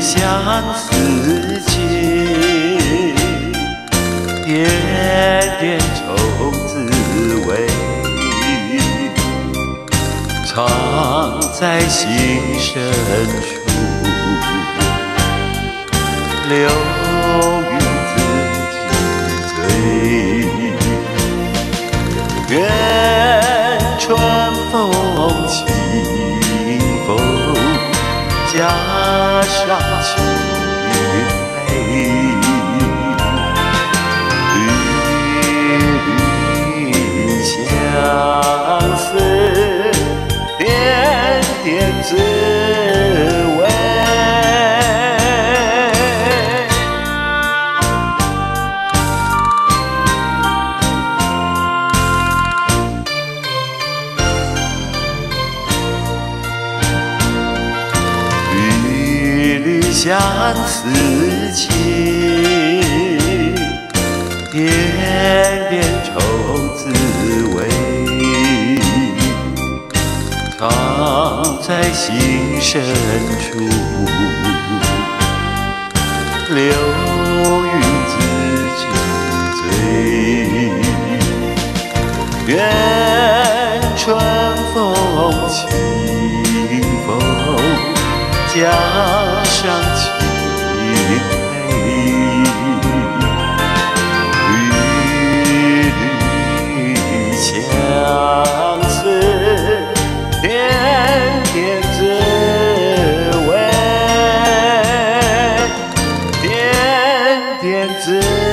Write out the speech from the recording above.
相思情，点点愁滋味，藏在心深处。流云自己醉，愿春风清风加上情泪，缕缕相思，点点滋味。相思情，点点愁滋味，藏在心深处。流云自己醉，愿春风清风加上情泪，缕缕相思，点点滋味，点点滋味。